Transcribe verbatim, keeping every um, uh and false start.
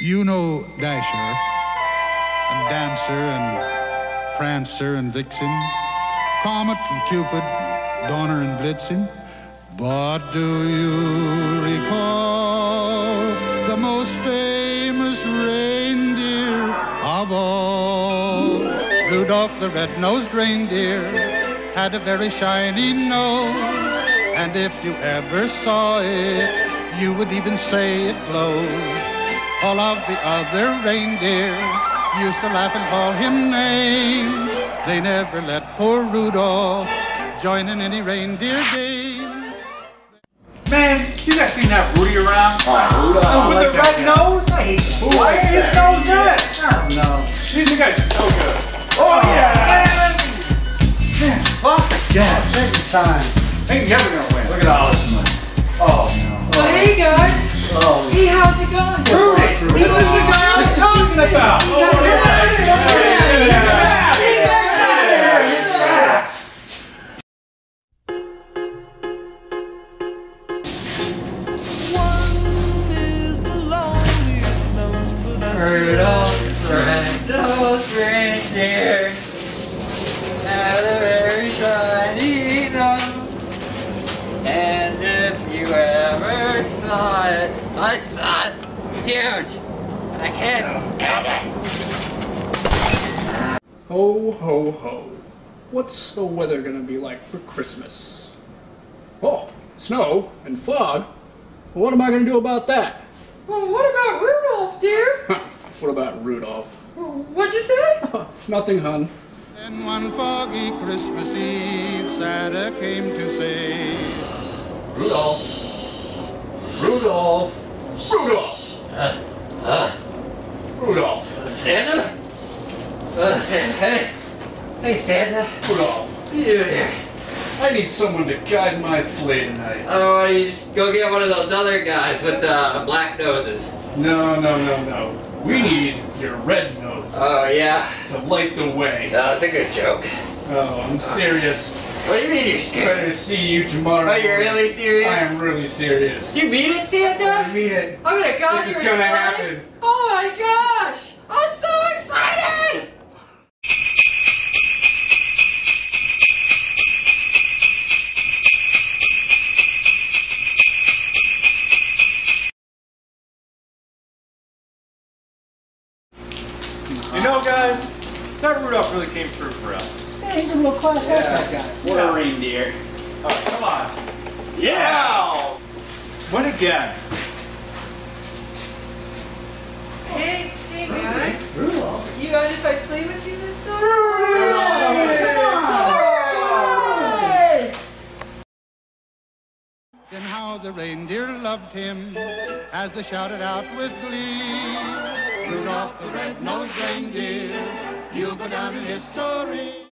You know Dasher, and Dancer, and Prancer, and Vixen, Comet and Cupid, Donner and Blitzen. But do you recall the most famous reindeer of all? Rudolph the red-nosed reindeer had a very shiny nose, and if you ever saw it, you would even say it glows. All of the other reindeer used to laugh and call him names. They never let poor Rudolph join in any reindeer game. Man, you guys seen that Rudy around? Oh, Rudolph. Oh, with like the red guy. nose? I hate him. Who Why likes is his that? nose red? I don't know. You guys are so good. Oh, yeah! Man, lost again. Every time. Ain't never gonna win. Look at all this money. Oh, no. Well, hey guys. Oh. Hey, how's it going? Rudy! This is the guy I was talking about! You guys are Rudolph the red-nosed reindeer had a very shiny nose, and if you ever saw it, I saw it. It's huge, and I can't stand it. Ho, ho, ho. What's the weather gonna be like for Christmas? Oh, snow and fog? Well, what am I gonna do about that? Well, what about Rudolph, dear? What about Rudolph? What'd you say? Nothing, hun. Then one foggy Christmas Eve, Santa came to say, Rudolph. Rudolph. Rudolph. Uh, uh, Rudolph. Santa? Uh, Santa, hey. Hey, Santa. Rudolph. What are you doing here? I need someone to guide my sleigh tonight. Oh, you just go get one of those other guys with the uh, black noses. No, no, no, no. We need your red nose Oh, yeah? to light the way. No, it's a good joke. Oh, I'm serious. What do you mean you're Try to serious? see you tomorrow. Oh, you're really serious? I am really serious. You mean it, Santa? I mean it. I'm gonna go This is your gonna sleigh? happen. Oh my gosh! I'm so excited! You know, guys, that Rudolph really came through for us. Yeah, he's a real class act, that guy. What a reindeer. Alright, come on. Yeah! Win again. Hey, hey guys. Rudolph. You mind if I play with you this time? then how the reindeer loved him as they shouted out with glee, Rudolph the red-nosed reindeer, you'll go down in history.